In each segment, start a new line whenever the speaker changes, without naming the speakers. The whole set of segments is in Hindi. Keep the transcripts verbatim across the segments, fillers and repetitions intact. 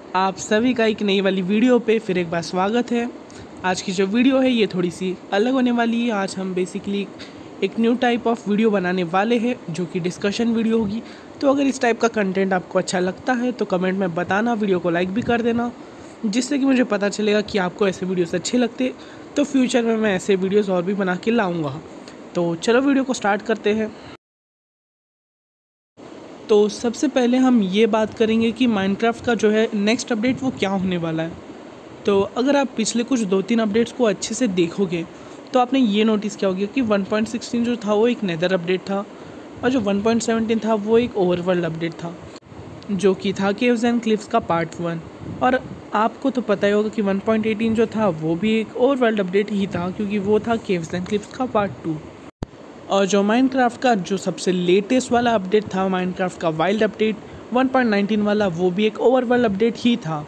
आप सभी का एक नई वाली वीडियो पे फिर एक बार स्वागत है। आज की जो वीडियो है ये थोड़ी सी अलग होने वाली है। आज हम बेसिकली एक न्यू टाइप ऑफ वीडियो बनाने वाले हैं जो कि डिस्कशन वीडियो होगी। तो अगर इस टाइप का कंटेंट आपको अच्छा लगता है तो कमेंट में बताना, वीडियो को लाइक भी कर देना, जिससे कि मुझे पता चलेगा कि आपको ऐसे वीडियोस अच्छे लगते, तो फ्यूचर में मैं ऐसे वीडियोस और भी बना के लाऊँगा। तो चलो वीडियो को स्टार्ट करते हैं। तो सबसे पहले हम ये बात करेंगे कि माइनक्राफ्ट का जो है नेक्स्ट अपडेट वो क्या होने वाला है। तो अगर आप पिछले कुछ दो तीन अपडेट्स को अच्छे से देखोगे तो आपने ये नोटिस किया होगा कि वन पॉइंट सिक्सटीन जो था वो एक नेदर अपडेट था, और जो वन पॉइंट सेवनटीन था वो एक ओवरवर्ल्ड अपडेट था जो कि था केव्स एंड क्लिफ्स का पार्ट वन। और आपको तो पता ही होगा कि वन पॉइंट एटीन जो था वो भी एक ओवरवर्ल्ड अपडेट ही था, क्योंकि वो था केव्स एंड क्लिफ्स का पार्ट टू। और जो माइनक्राफ्ट का जो सबसे लेटेस्ट वाला अपडेट था, माइनक्राफ्ट का wild update one point nineteen वाला, वो भी एक ओवरवर्ल्ड अपडेट ही था।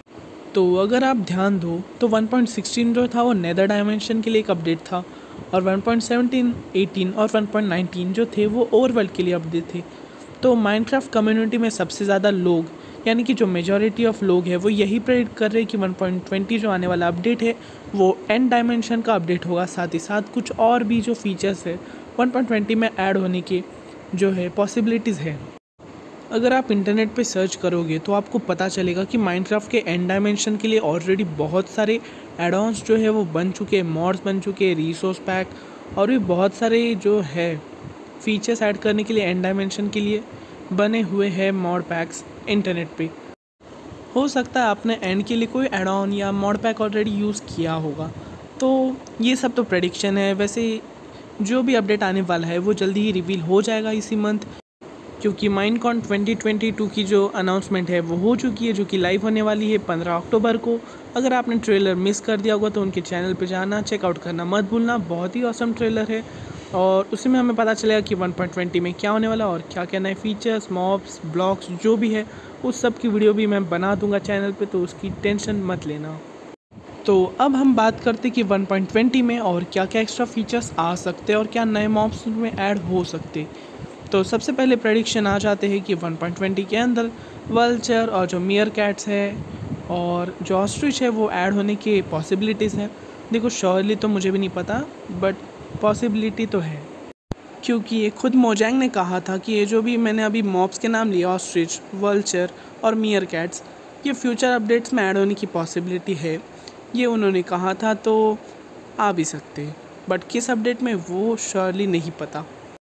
तो अगर आप ध्यान दो तो वन पॉइंट सिक्सटीन जो था वो नेदर डायमेंशन के लिए एक अपडेट था, और वन पॉइंट सेवनटीन, एटीन और वन पॉइंट नाइनटीन जो थे वो ओवरवर्ल्ड के लिए अपडेट थे। तो माइनक्राफ्ट कम्युनिटी में सबसे ज़्यादा लोग, यानी कि जो मेजॉरिटी ऑफ लोग हैं, वो यही प्रेडिक्ट कर रहे हैं कि वन पॉइंट ट्वेंटी जो आने वाला अपडेट है वो एंड डायमेंशन का अपडेट होगा। साथ ही साथ कुछ और भी जो फीचर्स है वन पॉइंट ट्वेंटी में ऐड होने की जो है पॉसिबिलिटीज़ है। अगर आप इंटरनेट पे सर्च करोगे तो आपको पता चलेगा कि माइनक्राफ्ट के एंड डायमेंशन के लिए ऑलरेडी बहुत सारे एड ऑन्स जो है वो बन चुके हैं, मॉड्स बन चुके हैं, रिसोर्स पैक और भी बहुत सारे जो है फीचर्स ऐड करने के लिए एंड डायमेंशन के लिए बने हुए हैं मॉड पैक्स इंटरनेट पे। हो सकता है आपने एंड के लिए कोई एड ऑन या मॉड पैक ऑलरेडी यूज़ किया होगा। तो ये सब तो प्रेडिक्शन है। वैसे जो भी अपडेट आने वाला है वो जल्दी ही रिवील हो जाएगा इसी मंथ, क्योंकि माइनकॉन ट्वेंटी ट्वेंटी टू की जो अनाउंसमेंट है वो हो चुकी है, जो कि लाइव होने वाली है पंद्रह अक्टूबर को। अगर आपने ट्रेलर मिस कर दिया होगा तो उनके चैनल पे जाना, चेकआउट करना मत भूलना। बहुत ही ऑसम ट्रेलर है और उसी में हमें पता चलेगा कि वन पॉइंट ट्वेंटी में क्या होने वाला और क्या क्या नए फीचर्स, मॉब्स, ब्लॉक्स जो भी है उस सब की वीडियो भी मैं बना दूंगा चैनल पे, तो उसकी टेंशन मत लेना। तो अब हम बात करते कि वन पॉइंट ट्वेंटी में और क्या क्या एक्स्ट्रा फीचर्स आ सकते हैं और क्या नए मॉब्स में ऐड हो सकते। तो सबसे पहले प्रेडिक्शन आ जाते हैं कि वन पॉइंट ट्वेंटी के अंदर वल्चर और जो मियर कैट्स है और जो ऑस्ट्रिच है वो ऐड होने की पॉसिबिलिटीज़ हैं। देखो श्योरली तो मुझे भी नहीं पता, बट पॉसिबिलिटी तो है, क्योंकि ये खुद मोजैंग ने कहा था कि ये जो भी मैंने अभी मॉब्स के नाम लिया, ऑस्ट्रिच, वल्चर और मियर कैट्स, ये फ्यूचर अपडेट्स में ऐड होने की पॉसिबिलिटी है। ये उन्होंने कहा था, तो आ भी सकते, बट किस अपडेट में वो श्योरली नहीं पता।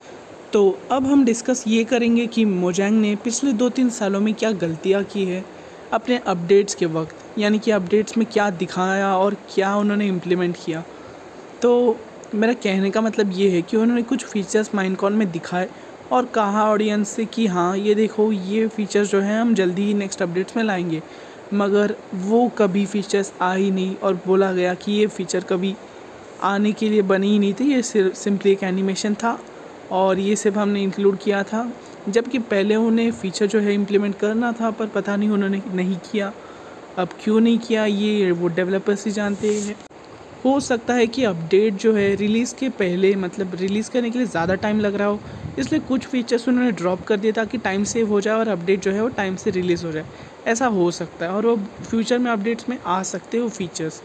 तो अब हम डिस्कस ये करेंगे कि मोजैंग ने पिछले दो तीन सालों में क्या गलतियाँ की है अपने अपडेट्स के वक्त, यानी कि अपडेट्स में क्या दिखाया और क्या उन्होंने इम्प्लीमेंट किया। तो मेरा कहने का मतलब ये है कि उन्होंने कुछ फीचर्स माइनकॉन में दिखाए और कहा ऑडियंस से कि हाँ ये देखो ये फीचर्स जो हैं हम जल्दी ही नेक्स्ट अपडेट्स में लाएंगे, मगर वो कभी फीचर्स आ ही नहीं और बोला गया कि ये फ़ीचर कभी आने के लिए बनी ही नहीं थी, ये सिर्फ सिंपली एक एनिमेशन था और ये सिर्फ हमने इंक्लूड किया था, जबकि पहले उन्हें फ़ीचर जो है इम्प्लीमेंट करना था, पर पता नहीं उन्होंने नहीं किया। अब क्यों नहीं किया ये वो डेवलपर्स ही जानते हैं। हो सकता है कि अपडेट जो है रिलीज़ के पहले, मतलब रिलीज़ करने के लिए ज़्यादा टाइम लग रहा हो, इसलिए कुछ फीचर्स उन्होंने ड्रॉप कर दिया ताकि टाइम सेव हो जाए और अपडेट जो है वो टाइम से रिलीज़ हो जाए। ऐसा हो सकता है और वो फ्यूचर में अपडेट्स में आ सकते हो फीचर्स।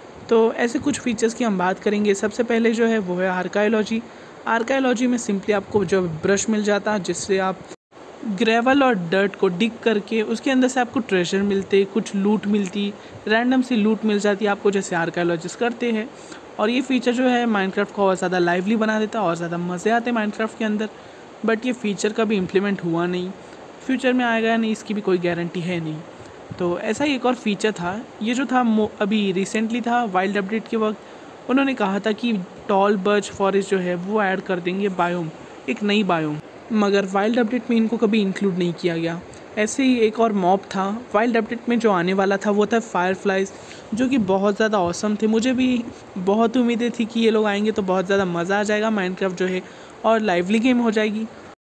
तो ऐसे कुछ फीचर्स की हम बात करेंगे। सबसे पहले जो है वो है आर्कायोलॉजी। आर्कायोलॉजी में सिंपली आपको जो ब्रश मिल जाता है जिससे आप ग्रेवल और डर्ट को डिग करके उसके अंदर से आपको ट्रेजर मिलते, कुछ लूट मिलती, रैंडम सी लूट मिल जाती है आपको, जैसे आर्कायोलॉजिस्ट करते हैं। और ये फीचर जो है माइनक्राफ्ट को और ज़्यादा लाइवली बना देता है और ज़्यादा मज़े आते हैं माइनक्राफ्ट के अंदर। बट ये फ़ीचर कभी इम्प्लीमेंट हुआ नहीं, फ्यूचर में आएगा या नहीं इसकी भी कोई गारंटी है नहीं। तो ऐसा ही एक और फीचर था, ये जो था अभी रिसेंटली था वाइल्ड अपडेट के वक्त, उन्होंने कहा था कि टॉल बर्च फॉरेस्ट जो है वो ऐड कर देंगे बायोम, एक नई बायोम, मगर वाइल्ड अपडेट में इनको कभी इंक्लूड नहीं किया गया। ऐसे ही एक और मॉब था वाइल्ड अपडेट में जो आने वाला था, वो था फायरफ्लाइज, जो कि बहुत ज़्यादा ऑसम थे। मुझे भी बहुत उम्मीदें थी कि ये लोग आएंगे तो बहुत ज़्यादा मज़ा आ जाएगा, माइनक्राफ्ट जो है और लाइवली गेम हो जाएगी,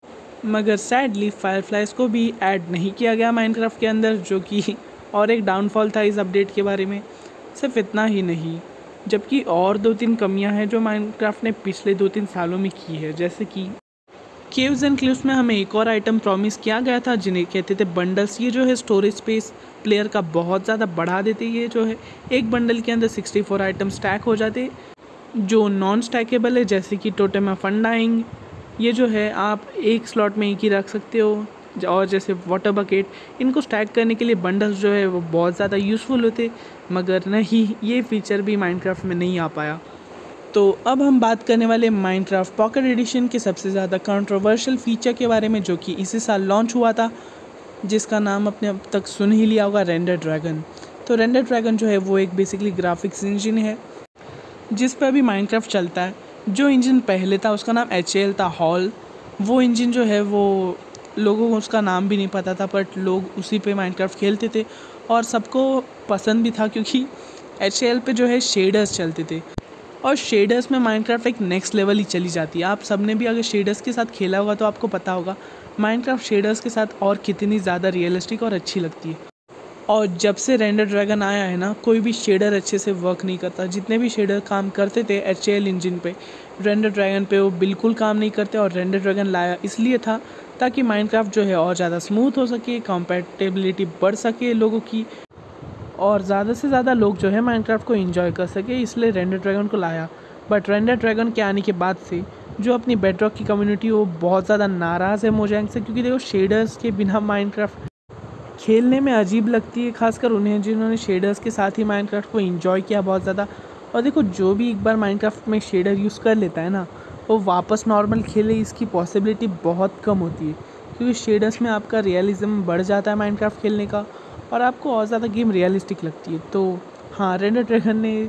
मगर सैडली फायरफ्लाइज को भी ऐड नहीं किया गया माइनक्राफ्ट के अंदर, जो कि और एक डाउनफॉल था इस अपडेट के बारे में। सिर्फ इतना ही नहीं, जबकि और दो तीन कमियां हैं जो माइनक्राफ्ट ने पिछले दो तीन सालों में की है, जैसे कि केव्स एंड क्लिफ्स में हमें एक और आइटम प्रॉमिस किया गया था जिन्हें कहते थे बंडल्स। ये जो है स्टोरेज स्पेस प्लेयर का बहुत ज़्यादा बढ़ा देते। ये जो है एक बंडल के अंदर सिक्सटी फोर आइटम स्टैक हो जाते जो नॉन स्टैकेबल है, जैसे कि टोटेम ऑफ अनडाइंग। ये जो है आप एक स्लॉट में एक ही रख सकते हो। और जैसे वाटर बकेट, इनको स्टैक करने के लिए बंडल्स जो है वो बहुत ज़्यादा यूज़फुल होते, मगर नहीं, ये फीचर भी माइनक्राफ्ट में नहीं आ पाया। तो अब हम बात करने वाले माइनक्राफ्ट पॉकेट एडिशन के सबसे ज़्यादा कंट्रोवर्शियल फीचर के बारे में, जो कि इसी साल लॉन्च हुआ था, जिसका नाम आपने अब तक सुन ही लिया होगा, रेंडर ड्रैगन। तो रेंडर ड्रैगन जो है वो एक बेसिकली ग्राफिक्स इंजन है जिस पर अभी माइनक्राफ्ट चलता है। जो इंजन पहले था उसका नाम एच ए एल था, हॉल। वो इंजन जो है वो लोगों को उसका नाम भी नहीं पता था, बट लोग उसी पे माइनक्राफ्ट खेलते थे और सबको पसंद भी था, क्योंकि एच ए एल पे जो है शेडर्स चलते थे और शेडर्स में माइनक्राफ्ट एक नेक्स्ट लेवल ही चली जाती है। आप सबने भी अगर शेडर्स के साथ खेला होगा तो आपको पता होगा माइनक्राफ्ट शेडर्स के साथ और कितनी ज़्यादा रियलिस्टिक और अच्छी लगती है। और जब से रेंडर ड्रैगन आया है ना, कोई भी शेडर अच्छे से वर्क नहीं करता। जितने भी शेडर काम करते थे एच ए एल इंजन पे, रेंडर ड्रैगन पे वो बिल्कुल काम नहीं करते। और रेंडर ड्रैगन लाया इसलिए था ताकि माइनक्राफ्ट जो है और ज़्यादा स्मूथ हो सके, कंपैटिबिलिटी बढ़ सके लोगों की, और ज़्यादा से ज़्यादा लोग जो है माइनक्राफ्ट को एंजॉय कर सके, इसलिए रेंडर ड्रैगन को लाया। बट रेंडर ड्रैगन के आने के बाद से जो अपनी बेडरॉक की कम्युनिटी वो बहुत ज़्यादा नाराज़ है मोजैंग से, क्योंकि देखो शेडर्स के बिना माइनक्राफ्ट खेलने में अजीब लगती है, खासकर उन्हें जिन्होंने शेडर्स के साथ ही माइनक्राफ्ट को एंजॉय किया बहुत ज़्यादा। और देखो, जो भी एक बार माइनक्राफ्ट में शेडर यूज़ कर लेता है ना, वो वापस नॉर्मल खेले इसकी पॉसिबिलिटी बहुत कम होती है, क्योंकि शेडर्स में आपका रियलिज्म बढ़ जाता है माइनक्राफ्ट खेलने का और आपको और ज़्यादा गेम रियलिस्टिक लगती है। तो हाँ, रेंडर ड्रैगन ने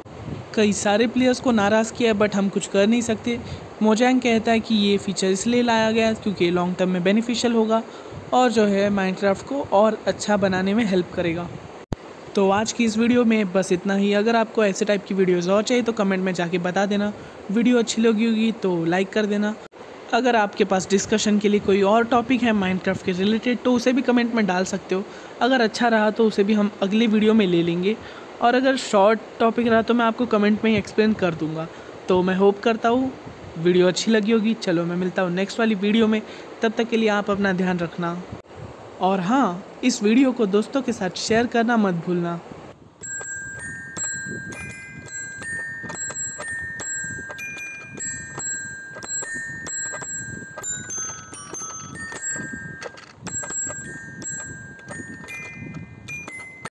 कई सारे प्लेयर्स को नाराज़ किया, बट हम कुछ कर नहीं सकते। मोजैंग कहता है कि ये फीचर इसलिए लाया गया क्योंकि लॉन्ग टर्म में बेनिफिशियल होगा और जो है माइनक्राफ्ट को और अच्छा बनाने में हेल्प करेगा। तो आज की इस वीडियो में बस इतना ही। अगर आपको ऐसे टाइप की वीडियोज़ और चाहिए तो कमेंट में जाके बता देना। वीडियो अच्छी लगी होगी तो लाइक कर देना। अगर आपके पास डिस्कशन के लिए कोई और टॉपिक है माइनक्राफ्ट के रिलेटेड तो उसे भी कमेंट में डाल सकते हो। अगर अच्छा रहा तो उसे भी हम अगली वीडियो में ले लेंगे, और अगर शॉर्ट टॉपिक रहा तो मैं आपको कमेंट में ही एक्सप्लेन कर दूँगा। तो मैं होप करता हूँ वीडियो अच्छी लगी होगी। चलो, मैं मिलता हूँ नेक्स्ट वाली वीडियो में, तब तक के लिए आप अपना ध्यान रखना। और हाँ, इस वीडियो को दोस्तों के साथ शेयर करना मत भूलना।